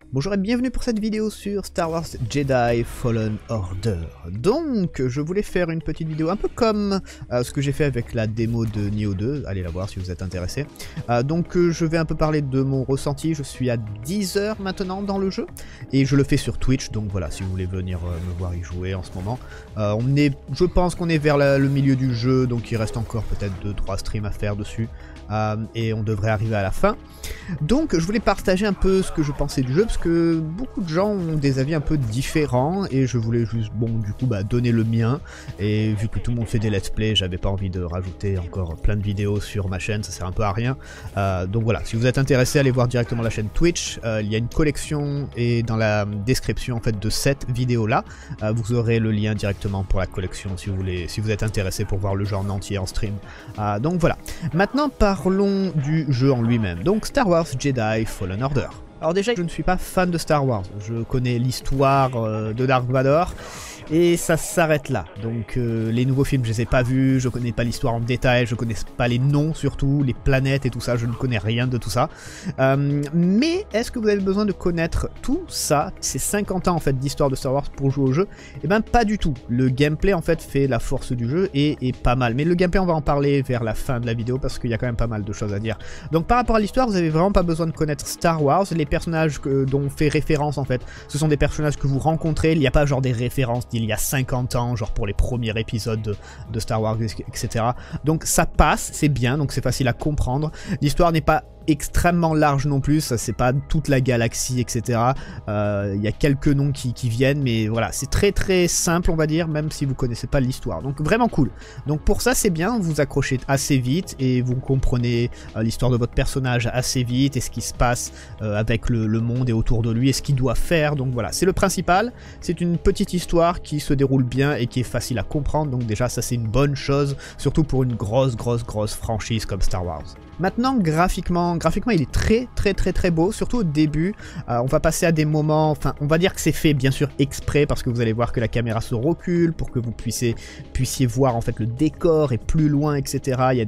Bonjour et bienvenue pour cette vidéo sur Star Wars Jedi Fallen Order. Donc, je voulais faire une petite vidéo un peu comme ce que j'ai fait avec la démo de Nioh 2, allez la voir si vous êtes intéressé. Je vais un peu parler de mon ressenti, je suis à 10 heures maintenant dans le jeu, et je le fais sur Twitch, donc voilà, si vous voulez venir me voir y jouer en ce moment. Je pense qu'on est vers le milieu du jeu, donc il reste encore peut-être 2-3 streams à faire dessus. Et on devrait arriver à la fin. Donc je voulais partager un peu ce que je pensais du jeu, parce que beaucoup de gens ont des avis un peu différents, et je voulais juste, donner le mien, et vu que tout le monde fait des let's play, j'avais pas envie de rajouter encore plein de vidéos sur ma chaîne, ça sert un peu à rien. Donc voilà, si vous êtes intéressé, allez voir directement la chaîne Twitch, il y a une collection, et dans la description en fait de cette vidéo là, vous aurez le lien directement pour la collection si vous êtes intéressé pour voir le jeu en entier en stream. Donc voilà, maintenant parlons du jeu en lui-même, donc Star Wars Jedi Fallen Order. Alors déjà, je ne suis pas fan de Star Wars, je connais l'histoire de Dark Vador, et ça s'arrête là. Donc les nouveaux films, je les ai pas vus, je connais pas l'histoire en détail, je connais pas les noms surtout, les planètes et tout ça, je ne connais rien de tout ça. Mais est-ce que vous avez besoin de connaître tout ça, ces 50 ans en fait d'histoire de Star Wars pour jouer au jeu? Eh ben pas du tout. Le gameplay en fait fait la force du jeu et est pas mal. Mais le gameplay, on va en parler vers la fin de la vidéo parce qu'il y a quand même pas mal de choses à dire. Donc par rapport à l'histoire, vous avez vraiment pas besoin de connaître Star Wars. Les personnages dont on fait référence en fait, ce sont des personnages que vous rencontrez, il n'y a pas genre des références il y a 50 ans, genre pour les premiers épisodes de Star Wars, etc. Donc ça passe, c'est bien, donc c'est facile à comprendre. L'histoire n'est pas extrêmement large non plus, ça c'est pas toute la galaxie, etc. Il y a quelques noms qui viennent, mais voilà, c'est très très simple on va dire, même si vous connaissez pas l'histoire. Donc vraiment cool. Donc pour ça c'est bien, vous accrochez assez vite et vous comprenez l'histoire de votre personnage assez vite et ce qui se passe avec le monde et autour de lui et ce qu'il doit faire. Donc voilà, c'est le principal. C'est une petite histoire qui se déroule bien et qui est facile à comprendre. Donc déjà ça c'est une bonne chose, surtout pour une grosse franchise comme Star Wars. Maintenant, graphiquement il est très beau, surtout au début. On va passer à des moments, enfin on va dire que c'est fait bien sûr exprès parce que vous allez voir que la caméra se recule pour que vous puissiez voir en fait le décor et plus loin, etc. Il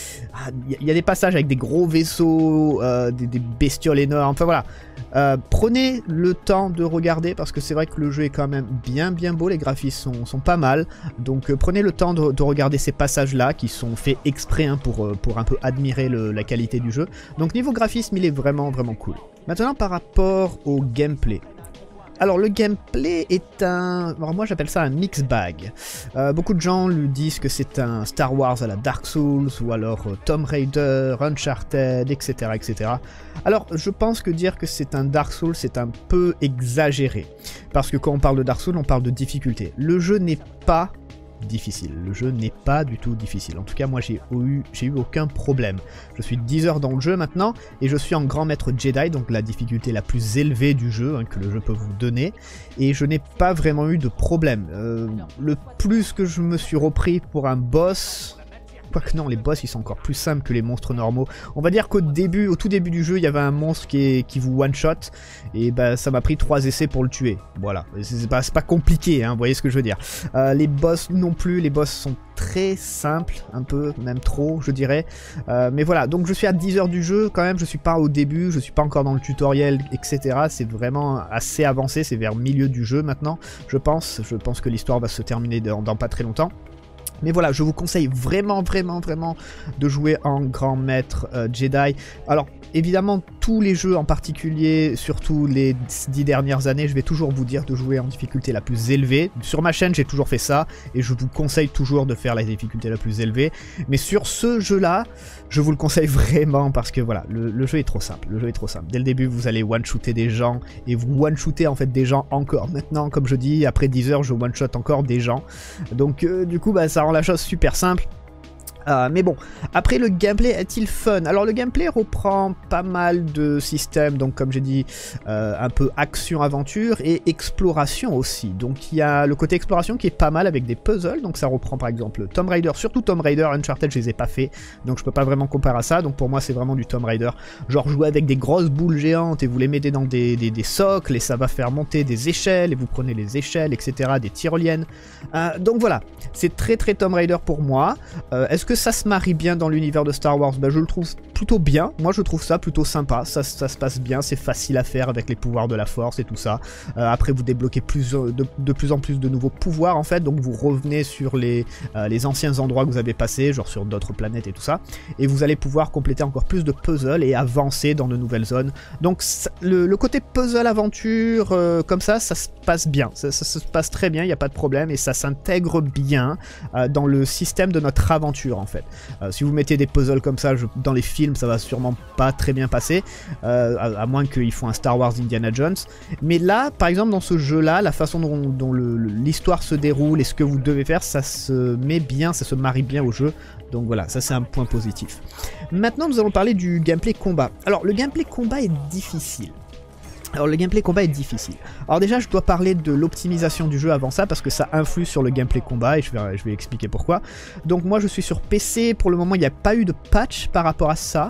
y a des passages avec des gros vaisseaux, des bestioles énormes, enfin voilà. Prenez le temps de regarder parce que c'est vrai que le jeu est quand même bien beau, les graphismes sont pas mal, donc prenez le temps de regarder ces passages là qui sont faits exprès hein, pour un peu admirer la qualité du jeu. Donc niveau graphisme il est vraiment cool. Maintenant par rapport au gameplay. Alors le gameplay est alors moi j'appelle ça un mix bag. Beaucoup de gens lui disent que c'est un Star Wars à la Dark Souls ou alors Tomb Raider, Uncharted, etc. Alors je pense que dire que c'est un Dark Souls c'est un peu exagéré. Parce que quand on parle de Dark Souls on parle de difficulté. Le jeu n'est pas difficile, le jeu n'est pas du tout difficile, en tout cas moi j'ai eu aucun problème. Je suis 10 heures dans le jeu maintenant et je suis en grand maître Jedi, donc la difficulté la plus élevée du jeu hein, que le jeu peut vous donner, et je n'ai pas vraiment eu de problème. Le plus que je me suis repris pour un boss, quoique non, les boss ils sont encore plus simples que les monstres normaux. On va dire qu'au tout début du jeu, il y avait un monstre qui vous one-shot, et bah ça m'a pris 3 essais pour le tuer. Voilà, c'est pas compliqué, hein, vous voyez ce que je veux dire. Les boss non plus, les boss sont très simples, un peu, même trop, je dirais. Mais voilà, donc je suis à 10 heures du jeu, quand même, je suis pas au début, je suis pas encore dans le tutoriel, etc. C'est vraiment assez avancé, c'est vers le milieu du jeu maintenant, je pense. Je pense que l'histoire va se terminer dans pas très longtemps. Mais voilà, je vous conseille vraiment de jouer en grand maître Jedi. Alors évidemment tous les jeux en particulier, surtout les 10 dernières années, je vais toujours vous dire de jouer en difficulté la plus élevée. Sur ma chaîne j'ai toujours fait ça et je vous conseille toujours de faire la difficulté la plus élevée. Mais sur ce jeu là, je vous le conseille vraiment parce que voilà, le jeu est trop simple. Le jeu est trop simple. Dès le début vous allez one-shooter des gens et vous one-shooter en fait des gens encore. Maintenant comme je dis, après 10 heures je one-shot encore des gens. Donc du coup bah, ça rend la chose super simple. Mais bon, après le gameplay est-il fun? Alors le gameplay reprend pas mal de systèmes, donc comme j'ai dit, un peu action-aventure et exploration aussi. Donc il y a le côté exploration qui est pas mal avec des puzzles, donc ça reprend par exemple Tomb Raider, surtout Tomb Raider, Uncharted je les ai pas fait, donc je peux pas vraiment comparer à ça, donc pour moi c'est vraiment du Tomb Raider. Genre jouer avec des grosses boules géantes et vous les mettez dans des socles et ça va faire monter des échelles et vous prenez les échelles, etc., des tyroliennes. Donc voilà, c'est très Tomb Raider pour moi. Est-ce que ça se marie bien dans l'univers de Star Wars? Bah, je le trouve plutôt bien, moi je trouve ça plutôt sympa, ça se passe bien, c'est facile à faire avec les pouvoirs de la force et tout ça. Après vous débloquez de plus en plus de nouveaux pouvoirs en fait, donc vous revenez sur les anciens endroits que vous avez passés, genre sur d'autres planètes et tout ça, et vous allez pouvoir compléter encore plus de puzzles et avancer dans de nouvelles zones. Donc le côté puzzle aventure comme ça se passe bien, ça se passe très bien, il n'y a pas de problème, et ça s'intègre bien dans le système de notre aventure en fait. Si vous mettez des puzzles comme ça dans les films, ça va sûrement pas très bien passer, à moins qu'ils font un Star Wars Indiana Jones. Mais là, par exemple, dans ce jeu-là, la façon dont l'histoire se déroule et ce que vous devez faire, ça se met bien, ça se marie bien au jeu. Donc voilà, ça c'est un point positif. Maintenant, nous allons parler du gameplay combat. Alors, le gameplay combat est difficile. Alors déjà, je dois parler de l'optimisation du jeu avant ça, parce que ça influe sur le gameplay combat, et je vais expliquer pourquoi. Donc moi, je suis sur PC, pour le moment, il n'y a pas eu de patch par rapport à ça,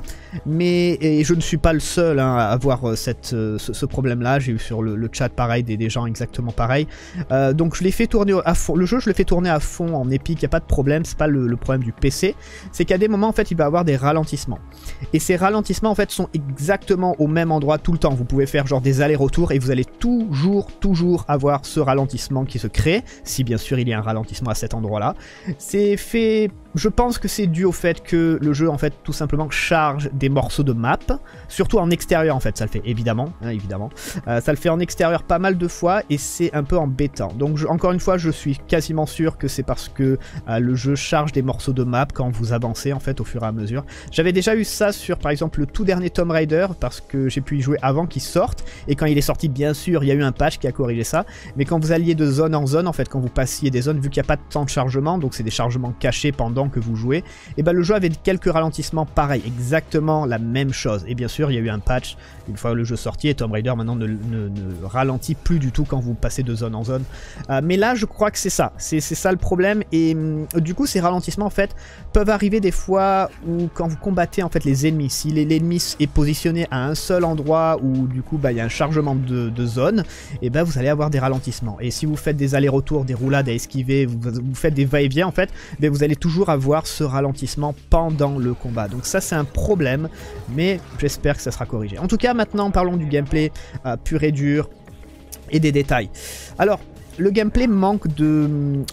et je ne suis pas le seul hein, à avoir ce problème-là. J'ai eu sur le chat pareil, des gens exactement pareil. Donc je l'ai fait tourner à fond, le jeu, je le fais tourner à fond en épique, il n'y a pas de problème, c'est pas le problème du PC, c'est qu'à des moments, en fait, il va y avoir des ralentissements. Et ces ralentissements, en fait, sont exactement au même endroit tout le temps. Vous pouvez faire genre des allers-retours et vous allez toujours avoir ce ralentissement qui se crée, si bien sûr il y a un ralentissement à cet endroit-là. C'est fait... Je pense que c'est dû au fait que le jeu en fait tout simplement charge des morceaux de map, surtout en extérieur en fait, ça le fait évidemment, hein, évidemment. Ça le fait en extérieur pas mal de fois et c'est un peu embêtant. Donc encore une fois, je suis quasiment sûr que c'est parce que le jeu charge des morceaux de map quand vous avancez en fait au fur et à mesure. J'avais déjà eu ça sur par exemple le tout dernier Tomb Raider parce que j'ai pu y jouer avant qu'il sorte, et quand il est sorti bien sûr il y a eu un patch qui a corrigé ça, mais quand vous alliez de zone en zone en fait, quand vous passiez des zones, vu qu'il n'y a pas de temps de chargement, donc c'est des chargements cachés pendant que vous jouez, et ben le jeu avait quelques ralentissements pareils, exactement la même chose. Et bien sûr il y a eu un patch une fois le jeu sorti, et Tomb Raider maintenant ne ralentit plus du tout quand vous passez de zone en zone. Mais là je crois que c'est ça le problème, et du coup ces ralentissements en fait peuvent arriver des fois où quand vous combattez en fait les ennemis, si l'ennemi est positionné à un seul endroit où du coup il y a un chargement de zone, et ben vous allez avoir des ralentissements. Et si vous faites des allers-retours, des roulades à esquiver, vous faites des va-et-vient en fait, ben vous allez toujours avoir ce ralentissement pendant le combat. Donc ça c'est un problème, mais j'espère que ça sera corrigé. En tout cas maintenant parlons du gameplay pur et dur et des détails. Alors le gameplay manque de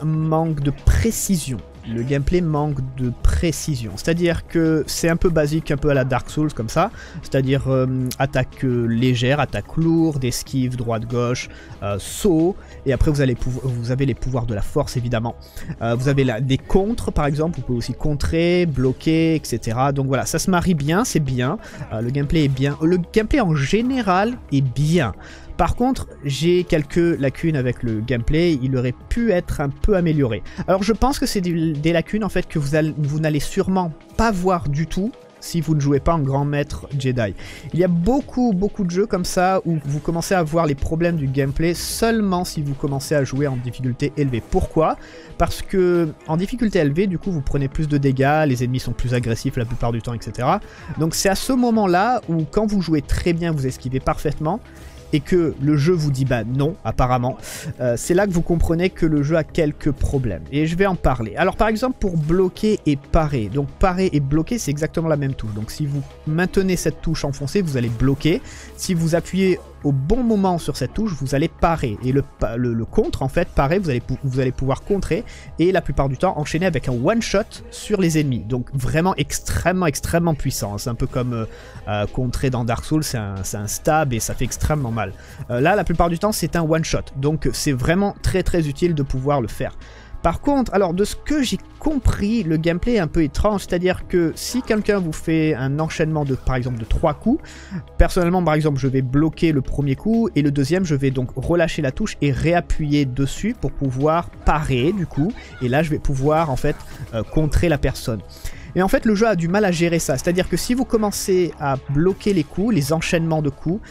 précision. Le gameplay manque de précision, c'est-à-dire que c'est un peu basique, un peu à la Dark Souls comme ça, c'est-à-dire attaque légère, attaque lourde, esquive, droite-gauche, saut, et après vous avez les pouvoirs de la force évidemment. Vous avez des contres par exemple, vous pouvez aussi contrer, bloquer, etc. Donc voilà, ça se marie bien, c'est bien, le gameplay est bien, le gameplay en général est bien. Par contre, j'ai quelques lacunes avec le gameplay, il aurait pu être un peu amélioré. Alors je pense que c'est des lacunes en fait que vous n'allez sûrement pas voir du tout si vous ne jouez pas en grand maître Jedi. Il y a beaucoup de jeux comme ça où vous commencez à voir les problèmes du gameplay seulement si vous commencez à jouer en difficulté élevée. Pourquoi? Parce que en difficulté élevée, du coup, vous prenez plus de dégâts, les ennemis sont plus agressifs la plupart du temps, etc. Donc c'est à ce moment-là où quand vous jouez très bien, vous esquivez parfaitement, et que le jeu vous dit bah non apparemment, c'est là que vous comprenez que le jeu a quelques problèmes, et je vais en parler. Alors par exemple pour bloquer et parer, donc parer et bloquer c'est exactement la même touche, donc si vous maintenez cette touche enfoncée vous allez bloquer, si vous appuyez au bon moment sur cette touche vous allez parer, et le contre en fait, parer vous allez pouvoir contrer, et la plupart du temps enchaîner avec un one shot sur les ennemis, donc vraiment extrêmement puissant, c'est un peu comme contrer dans Dark Souls, c'est un stab et ça fait extrêmement mal. Là la plupart du temps c'est un one shot, donc c'est vraiment très utile de pouvoir le faire. Par contre, alors de ce que j'ai compris, le gameplay est un peu étrange, c'est-à-dire que si quelqu'un vous fait un enchaînement par exemple de 3 coups, personnellement par exemple je vais bloquer le premier coup, et le deuxième je vais donc relâcher la touche et réappuyer dessus pour pouvoir parer du coup, et là je vais pouvoir en fait contrer la personne. Et en fait le jeu a du mal à gérer ça, c'est-à-dire que si vous commencez à bloquer les coups, les enchaînements de coups,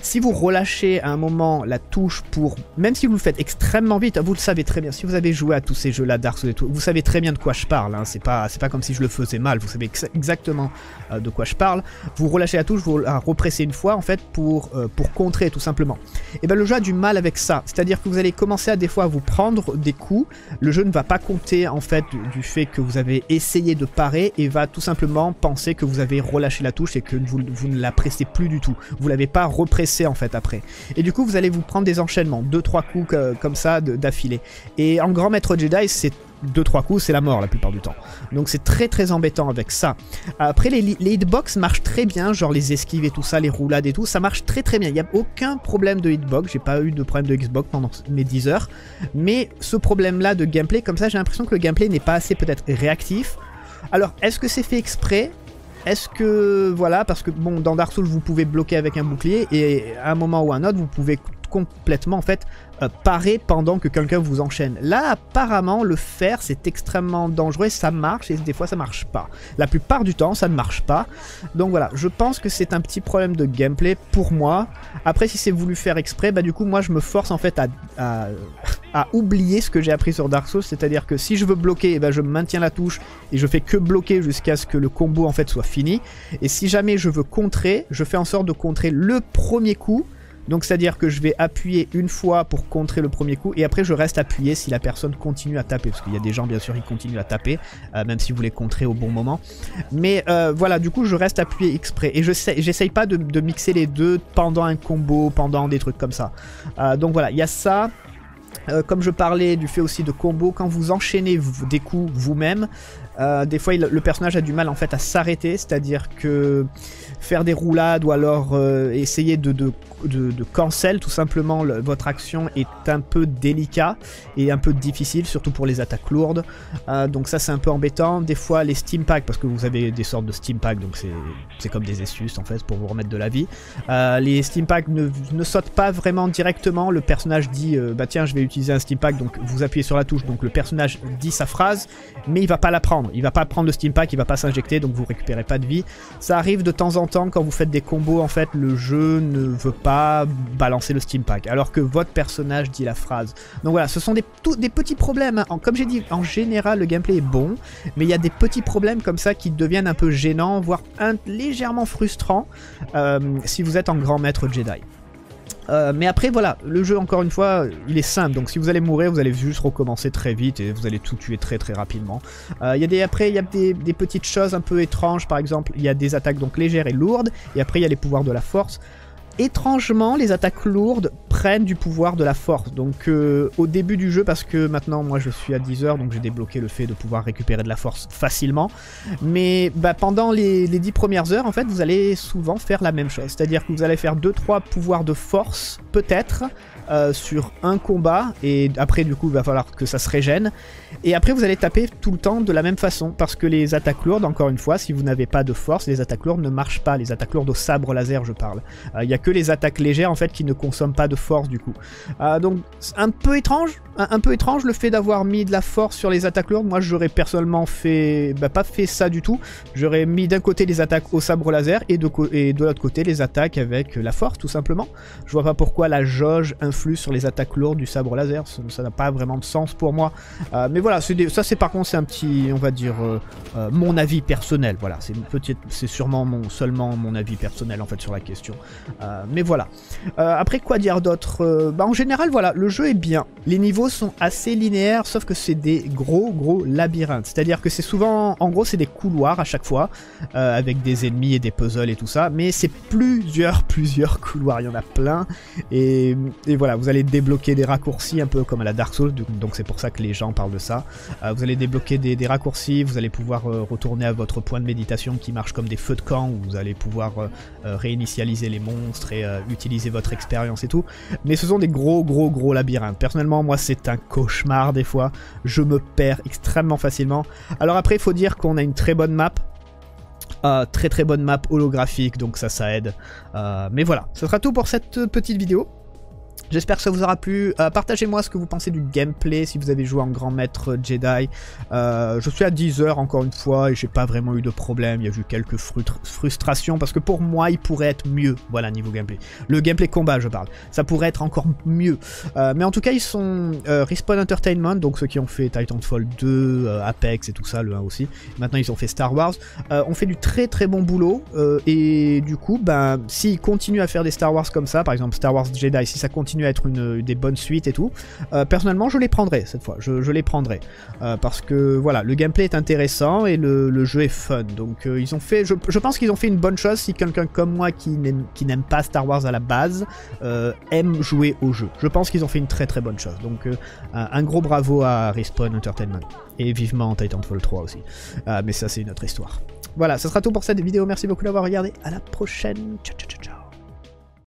si vous relâchez à un moment la touche pour... Même si vous le faites extrêmement vite, vous le savez très bien, si vous avez joué à tous ces jeux-là, Dark Souls et tout, vous savez très bien de quoi je parle, hein, c'est pas comme si je le faisais mal, vous savez exactement de quoi je parle. Vous relâchez la touche, vous la repressez une fois en fait pour contrer tout simplement. Et bien le jeu a du mal avec ça, c'est-à-dire que vous allez commencer à des fois à vous prendre des coups, le jeu ne va pas compter en fait du fait que vous avez essayé de parer et va tout simplement penser que vous avez relâché la touche et que vous ne la pressez plus du tout. Vous l'avez pas repressé en fait après. Et du coup vous allez vous prendre des enchaînements, 2-3 coups comme ça d'affilée. Et en grand maître Jedi c'est 2-3 coups, c'est la mort la plupart du temps. Donc c'est très très embêtant avec ça. Après les hitbox marchent très bien, genre les esquives et tout ça, les roulades et tout, ça marche très très bien. Il n'y a aucun problème de hitbox, j'ai pas eu de problème de Xbox pendant mes 10 heures. Mais ce problème là de gameplay, comme ça j'ai l'impression que le gameplay n'est pas assez peut-être réactif. Alors est-ce que c'est fait exprès ? Est-ce que, voilà, parce que bon, dans Dark Souls vous pouvez bloquer avec un bouclier et à un moment ou à un autre vous pouvez complètement en fait parer pendant que quelqu'un vous enchaîne. Là apparemment le faire c'est extrêmement dangereux, ça marche et des fois ça marche pas. La plupart du temps ça ne marche pas. Donc voilà, je pense que c'est un petit problème de gameplay pour moi. Après si c'est voulu faire exprès, bah du coup moi je me force en fait à oublier ce que j'ai appris sur Dark Souls, c'est-à-dire que si je veux bloquer, eh ben, je maintiens la touche et je fais que bloquer jusqu'à ce que le combo en fait soit fini. Et si jamais je veux contrer, je fais en sorte de contrer le premier coup. Donc c'est-à-dire que je vais appuyer une fois pour contrer le premier coup et après je reste appuyé si la personne continue à taper. Parce qu'il y a des gens bien sûr qui continuent à taper, même si vous les contrez au bon moment. Mais voilà, du coup je reste appuyé exprès. Et j'essaye pas de mixer les deux pendant un combo, pendant des trucs comme ça. Donc voilà, il y a ça. Comme je parlais du fait aussi de combo, quand vous enchaînez des coups vous-même, des fois le personnage a du mal en fait à s'arrêter, c'est-à-dire que faire des roulades ou alors essayer de cancel tout simplement votre action est un peu délicat et un peu difficile, surtout pour les attaques lourdes. Donc ça c'est un peu embêtant. Des fois les steam packs, parce que vous avez des sortes de steam packs, donc c'est comme des astuces en fait pour vous remettre de la vie. Les steam packs ne sautent pas vraiment directement. Le personnage dit bah tiens je vais utiliser un steam pack, donc vous appuyez sur la touche, donc le personnage dit sa phrase mais il va pas la prendre. Il va pas prendre le steam pack, il va pas s'injecter, donc vous récupérez pas de vie. Ça arrive de temps en temps quand vous faites des combos, en fait le jeu ne veut pas balancer le steam pack alors que votre personnage dit la phrase. Donc voilà, ce sont des petits problèmes, hein. Comme j'ai dit, en général le gameplay est bon, mais il y a des petits problèmes comme ça qui deviennent un peu gênants, voire légèrement frustrants si vous êtes en grand maître Jedi. Mais après voilà, le jeu encore une fois il est simple, donc si vous allez mourir vous allez juste recommencer très vite et vous allez tout tuer très très rapidement. Après il y a des petites choses un peu étranges, par exemple il y a des attaques donc légères et lourdes et après il y a les pouvoirs de la force. Étrangement, les attaques lourdes prennent du pouvoir de la force. Donc au début du jeu, parce que maintenant moi je suis à 10 heures, donc j'ai débloqué le fait de pouvoir récupérer de la force facilement. Mais bah, pendant les 10 premières heures, en fait, vous allez souvent faire la même chose. C'est-à-dire que vous allez faire 2-3 pouvoirs de force, peut-être, sur un combat. Et après, du coup, il va falloir que ça se régène. Et après, vous allez taper tout le temps de la même façon. Parce que les attaques lourdes, encore une fois, si vous n'avez pas de force, les attaques lourdes ne marchent pas. Les attaques lourdes au sabre laser, je parle. Il n'y a que les attaques légères, en fait, qui ne consomment pas de force, du coup. Donc, un peu étrange le fait d'avoir mis de la force sur les attaques lourdes. Moi, j'aurais personnellement fait... Bah, pas fait ça du tout. J'aurais mis d'un côté les attaques au sabre laser et de l'autre côté les attaques avec la force, tout simplement. Je vois pas pourquoi la jauge influe sur les attaques lourdes du sabre laser. Ça n'a pas vraiment de sens pour moi. Mais voilà, ça c'est par contre c'est un petit, on va dire, mon avis personnel. Voilà, c'est sûrement seulement mon avis personnel en fait sur la question. Mais voilà. Après quoi dire d'autre, en général voilà, le jeu est bien. Les niveaux sont assez linéaires, sauf que c'est des gros labyrinthes. C'est-à-dire que c'est souvent, en gros c'est des couloirs à chaque fois, avec des ennemis et des puzzles et tout ça. Mais c'est plusieurs couloirs, il y en a plein. Et voilà, vous allez débloquer des raccourcis un peu comme à la Dark Souls, donc c'est pour ça que les gens parlent de ça. Vous allez débloquer des raccourcis, vous allez pouvoir retourner à votre point de méditation qui marche comme des feux de camp, où vous allez pouvoir réinitialiser les monstres et utiliser votre expérience et tout. Mais ce sont des gros labyrinthes. Personnellement, moi c'est un cauchemar des fois, je me perds extrêmement facilement. Alors après il faut dire qu'on a une très bonne map. Très bonne map holographique, donc ça aide. Mais voilà, ce sera tout pour cette petite vidéo. J'espère que ça vous aura plu. Partagez-moi ce que vous pensez du gameplay si vous avez joué en grand maître Jedi. Je suis à 10 heures encore une fois et j'ai pas vraiment eu de problème. Il y a eu quelques frustrations parce que pour moi il pourrait être mieux. Voilà, niveau gameplay. Le gameplay combat je parle. Ça pourrait être encore mieux. Mais en tout cas ils sont Respawn Entertainment, donc ceux qui ont fait Titanfall 2, Apex et tout ça, le 1 aussi. Maintenant ils ont fait Star Wars. On fait du très très bon boulot. Et du coup, ben, s'ils continuent à faire des Star Wars comme ça, par exemple Star Wars Jedi, si ça continue à être des bonnes suites et tout, personnellement je les prendrai cette fois, je les prendrai parce que voilà, le gameplay est intéressant et le jeu est fun, donc ils ont fait, je pense qu'ils ont fait une bonne chose. Si quelqu'un comme moi qui n'aime pas Star Wars à la base aime jouer au jeu, je pense qu'ils ont fait une très très bonne chose, donc un gros bravo à Respawn Entertainment et vivement Titanfall 3 aussi, mais ça c'est une autre histoire. Voilà, ça sera tout pour cette vidéo, merci beaucoup d'avoir regardé, à la prochaine, ciao ciao ciao ciao.